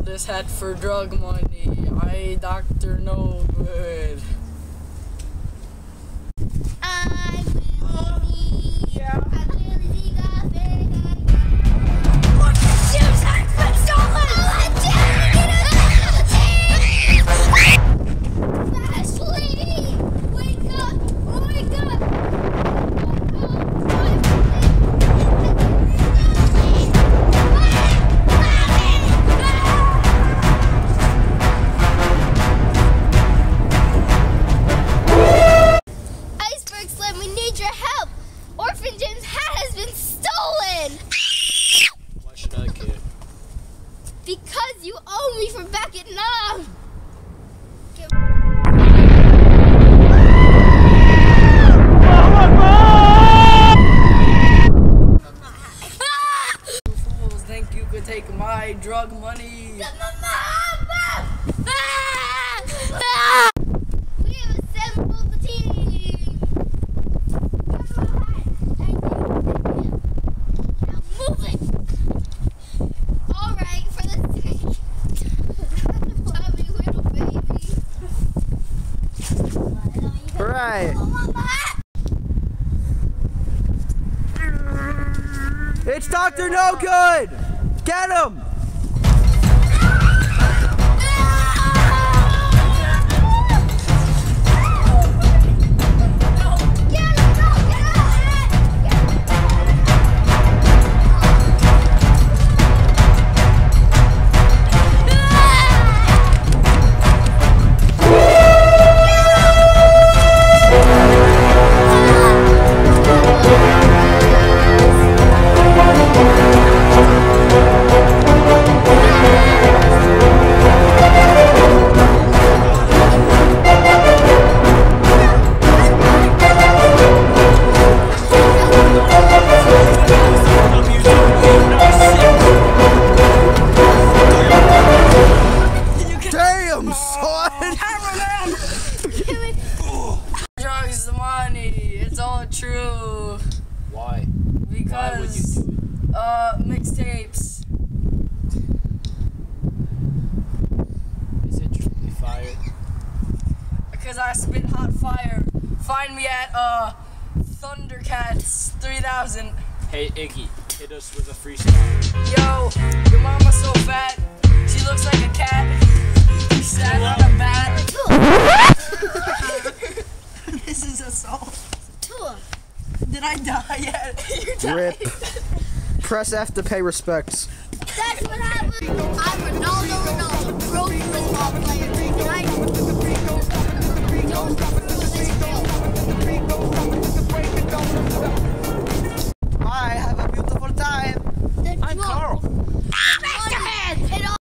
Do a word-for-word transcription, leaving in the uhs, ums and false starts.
this hat for drug money. I Doctor No Good. I will be. Yeah. I Willy Z got big. Look, the shoes have been stolen. Oh, Ashley, wake up! Wake up! Iceberg Slim, we need your help. Orphan Jim's hat has been stolen. Why should I care? Because you owe me from back at Nam. You fools think you could take my drug money? We have assembled the team. Now move it. All right, for the sake. Chubby little baby. Right. It's Doctor No Good! Get him! Drugs the money. It's all true. Why? Because Why would you do it? uh mixtapes. Is it truly fire? Because I spit hot fire. Find me at uh Thundercats three thousand. Hey Iggy, hit us with a freestyle. Yo, your mama's so fat. She looks like a cat. She sat on a bat. This is assault. Did I die yet? You died. Rip. Press F to pay respects. That's what happened. I'm Ronaldo Ronaldo, pro football player. And I don't